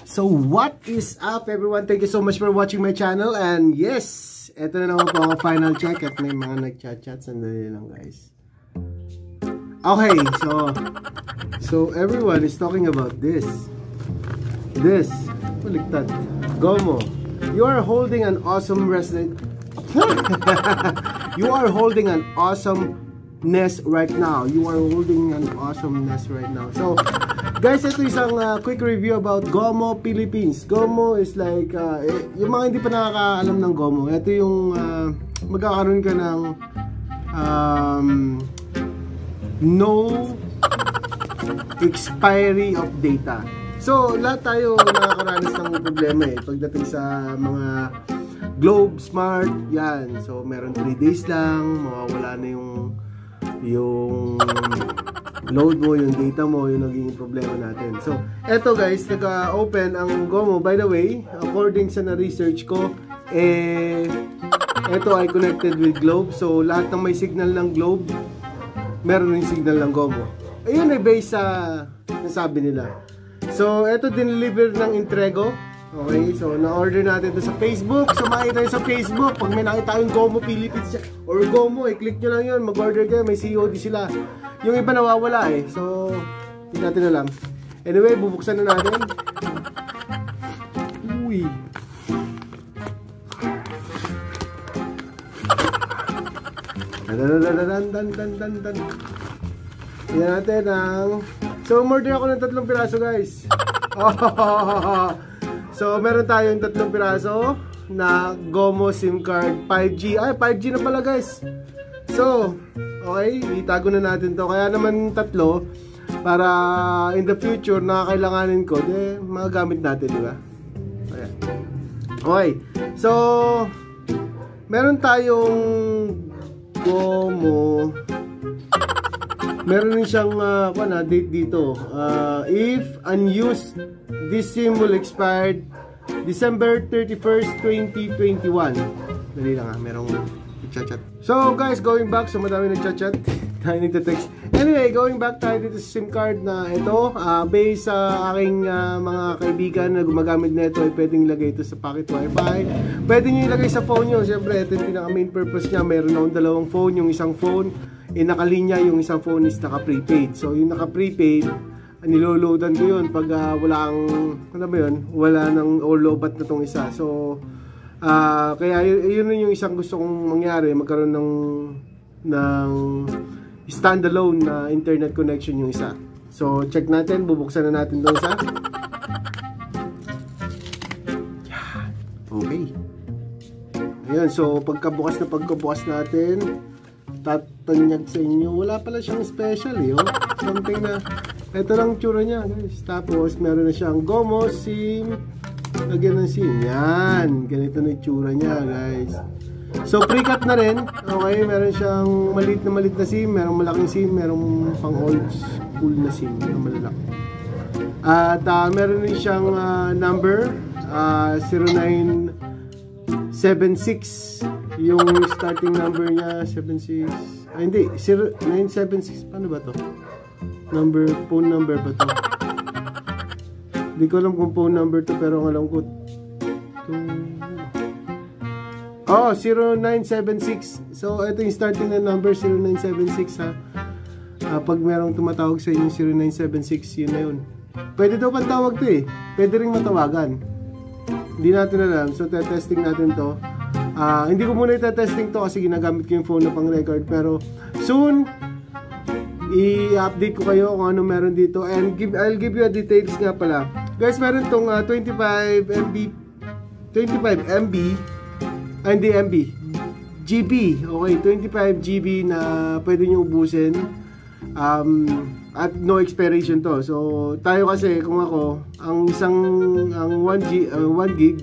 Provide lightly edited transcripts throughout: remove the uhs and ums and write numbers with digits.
So what is up everyone? Thank you so much for watching my channel. And yes, eto na naman po ang final check. At may mga nag-chat-chat. Sandali lang guys. Okay, so everyone is talking about this. Baliktad. Gomo, you are holding an awesome You are holding an awesomeness right now. So guys, ito isang quick review about Gomo Philippines. Gomo is like, yung mga hindi pa nakakaalam ng Gomo, ito yung magkakaroon ka ng no expiry of data. So lahat tayo nakakaranas ng problema pagdating sa mga Globe, Smart, yan. So meron 3 days lang, mawawala na yung load mo, yung data mo, yung naging problema natin. So, eto guys, naka-open ang Gomo. By the way, according sa na-research ko, eto ay connected with Globe. So, lahat ng may signal ng Globe, meron yung signal ng Gomo. Ayun ay based sa nasabi nila. So, eto din-deliver ng Intrego. Okay, so na-order natin ito sa Facebook. Sumahin tayo sa Facebook. Pag may nakita yung Gomo Philippines or Gomo, click nyo lang yun. Mag-order kayo, may COD sila. Yung iba nawawala So, hindi natin alam. Anyway, bubuksan na natin. Uy. Dan. Yan natin ang... So, umorder ako ng 3 piraso guys. So, meron tayong 3 piraso na Gomo SIM card 5G. Ay, 5G na pala guys. So, okay, itago na natin to. Kaya naman 3 para in the future na kailanganin ko, magagamit natin, di ba? Ayan. Okay. So, meron tayong Gomo. Meron din siyang date dito. If unused, this SIM will expire December 31st, 2021. Dali lang merong chat-chat. So guys, going back, so madami nag-chat-chat. Tayo nagte-text. Anyway, going back tayo dito sa SIM card na ito. Based sa aking mga kaibigan na gumagamit na ito, ay pwedeng ilagay ito sa pocket wifi. Pwede nyo ilagay sa phone nyo. Siyempre, ito yung pinaka-main purpose niya. Meron akong 2 phone. Yung isang phone, nakalinya, yung isang phone is naka-prepaid. So, yung naka-prepaid, niloloadan ko yun pag wala nang lobat na tong isa. So, kaya yun yung isang gusto kong mangyari, magkaroon ng standalone na internet connection yung isa. So, check natin, bubuksan na natin doon isa. Okay. Ayan, so pagkabukas natin, tatanyag sa inyo, wala pala siyang special something na ito lang tsura niya guys. Tapos meron na siyang Gomo SIM, lagyan ng SIM, yan, ganito na tsura niya guys. So pre-cut na rin. Okay, meron siyang maliit na SIM, merong malaking SIM, merong pang old school na SIM na malalaki. At meron rin siyang number 0976. Yung starting number niya 76. Hindi, 0976. Paano ba to? Phone number ba to? Hindi ko alam kung phone number to, pero alam ko 0976. So ito yung starting na number, 0976 ha. Pag merong tumatawag sa inyo 0976, yun na yun. Pwede daw pang tawag to Pwede ring matawagan. Hindi natin alam. So testing natin to. Hindi ko muna i-testing to kasi ginagamit ko yung phone na pang record, pero soon i-update ko kayo kung ano meron dito, and I'll give you a details nga pala guys. Meron tong 25 MB hindi MB GB, okay, 25 GB na pwede nyo ubusin, at no expiration to. So tayo kasi, kung ako, ang 1 gig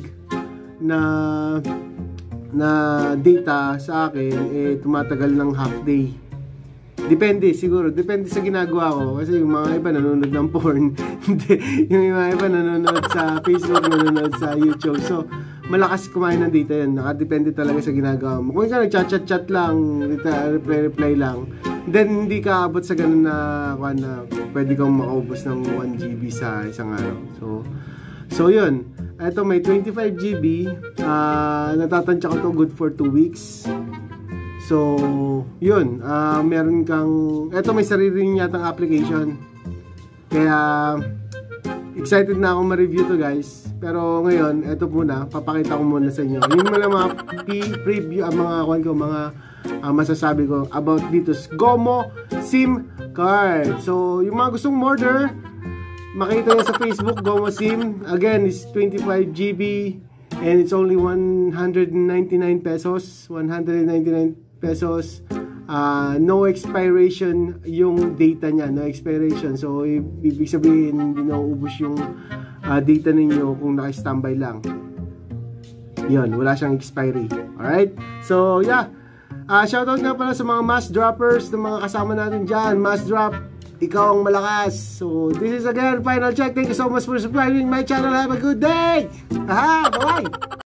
na data sa akin tumatagal ng half day. Depende sa ginagawa ko, kasi yung mga iba nanonood ng porn. Yung mga iba nanonood sa Facebook, nanonood sa YouTube. So malakas kumain ng data yan. Nakadepende talaga sa ginagawa mo. Kung ikaw nagchat-chat lang, reply lang, then hindi ka abot sa ganun na pwede kang makaubos ng 1 GB sa isang araw. So yun, ito may 25 GB, natatansya ko to good for 2 weeks. So yun, meron kang, ito may sarili yatang application, kaya excited na ako ma-review to guys. Pero ngayon, ito muna, papakita ko muna sa inyo yung mga preview, mga masasabi ko about dito GOMO SIM card. So yung mga gustong order, makita nyo sa Facebook, GOMO SIM. Again, it's 25 GB and it's only 199 pesos. 199 pesos. No expiration yung data niya. No expiration. So, ibig sabihin, hindi nauubos yung data ninyo kung naka-standby lang. Yun, wala siyang expiry. Alright? So, yeah. Shoutout nga pala sa mga mass droppers, ng mga kasama natin dyan. Mass drop, ikaw ang malakas. So, this is again, Final Check. Thank you so much for subscribing my channel. Have a good day! Bye-bye!